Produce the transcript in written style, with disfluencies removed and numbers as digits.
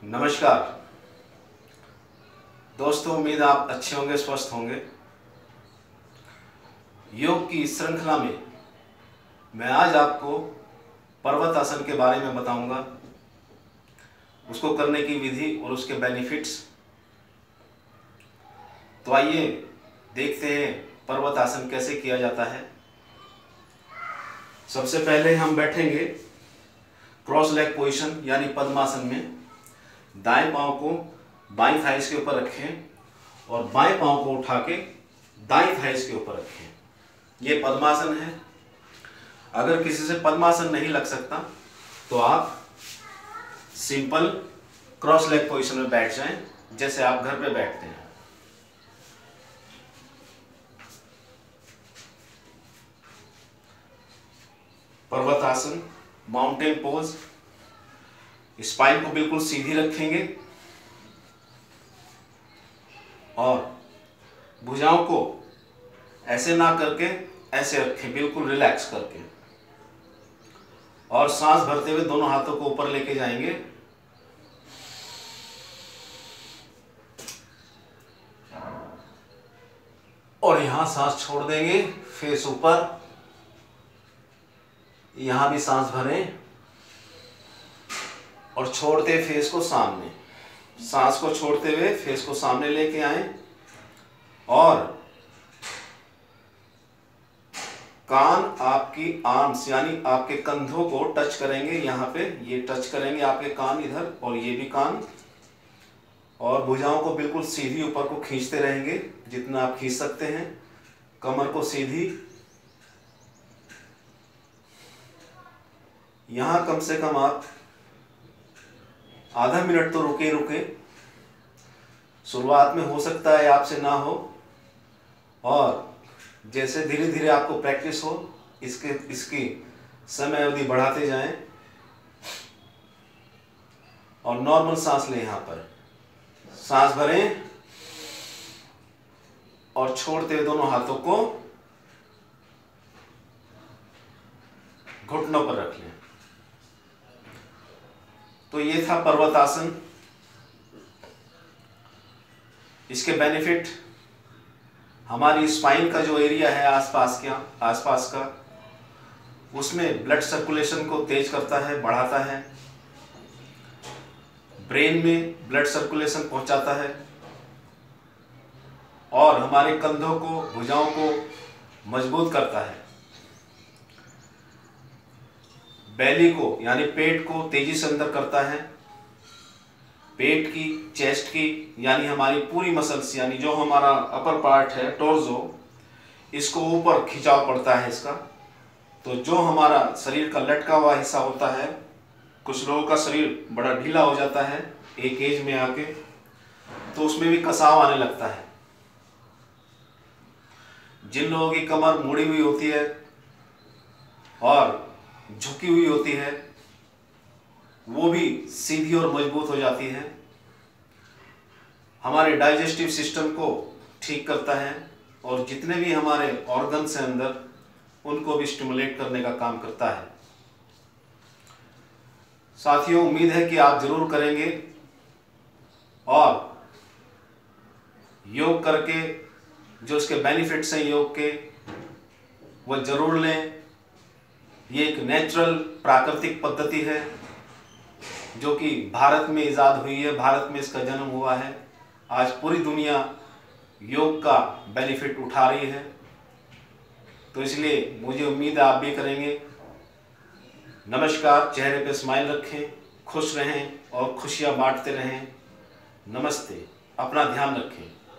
नमस्कार दोस्तों, उम्मीद आप अच्छे होंगे, स्वस्थ होंगे। योग की इस श्रृंखला में मैं आज आपको पर्वतासन के बारे में बताऊंगा, उसको करने की विधि और उसके बेनिफिट्स। तो आइए देखते हैं पर्वतासन कैसे किया जाता है। सबसे पहले हम बैठेंगे क्रॉस लेग पोजीशन यानी पद्मासन में। दाएं पांव को बाईं थाइस के ऊपर रखें और बाएं पांव को उठा के दाईं थाइस के ऊपर रखें। ये पद्मासन है। अगर किसी से पद्मासन नहीं लग सकता तो आप सिंपल क्रॉस लेग पोजीशन में बैठ जाएं, जैसे आप घर पे बैठते हैं। पर्वतासन, माउंटेन पोज। स्पाइन को बिल्कुल सीधी रखेंगे और भुजाओं को ऐसे ना करके ऐसे रखें, बिल्कुल रिलैक्स करके। और सांस भरते हुए दोनों हाथों को ऊपर लेके जाएंगे और यहां सांस छोड़ देंगे, फेस ऊपर। यहां भी सांस भरें और छोड़ते फेस को सामने। सांस को छोड़ते हुए फेस को सामने लेके आए और कान आपकी आर्म्स यानी आपके कंधों को टच करेंगे। यहाँ पे ये टच करेंगे आपके कान इधर, और ये भी कान। और भुजाओं को बिल्कुल सीधी ऊपर को खींचते रहेंगे जितना आप खींच सकते हैं। कमर को सीधी। यहाँ कम से कम आप आधा मिनट तो रुके। शुरुआत में हो सकता है आपसे ना हो, और जैसे धीरे धीरे आपको प्रैक्टिस हो इसकी समय अवधि बढ़ाते जाएं। और नॉर्मल सांस लें। यहाँ पर सांस भरें और छोड़ते हुए दोनों हाथों को घुटनों पर रख लें। तो ये था पर्वतासन। इसके बेनिफिट, हमारी स्पाइन का जो एरिया है आसपास का, उसमें ब्लड सर्कुलेशन को तेज करता है, बढ़ाता है। ब्रेन में ब्लड सर्कुलेशन पहुंचाता है और हमारे कंधों को, भुजाओं को मजबूत करता है। बेली को यानी पेट को तेजी से अंदर करता है। पेट की, चेस्ट की यानी हमारी पूरी मसल्स, यानी जो हमारा अपर पार्ट है, टोर्सो, इसको ऊपर खिंचाव पड़ता है इसका। तो जो हमारा शरीर का लटका हुआ हिस्सा होता है, कुछ लोगों का शरीर बड़ा ढीला हो जाता है एक एज में आके, तो उसमें भी कसाव आने लगता है। जिन लोगों की कमर मुड़ी हुई होती है और झुकी हुई होती है, वो भी सीधी और मजबूत हो जाती है। हमारे डाइजेस्टिव सिस्टम को ठीक करता है और जितने भी हमारे ऑर्गन्स हैं अंदर, उनको भी स्टिमुलेट करने का काम करता है। साथियों, उम्मीद है कि आप जरूर करेंगे और योग करके जो उसके बेनिफिट्स हैं योग के, वो जरूर लें। ये एक नेचुरल, प्राकृतिक पद्धति है जो कि भारत में इजाद हुई है, भारत में इसका जन्म हुआ है। आज पूरी दुनिया योग का बेनिफिट उठा रही है, तो इसलिए मुझे उम्मीद है आप भी करेंगे। नमस्कार। चेहरे पे स्माइल रखें, खुश रहें और खुशियां बांटते रहें। नमस्ते। अपना ध्यान रखें।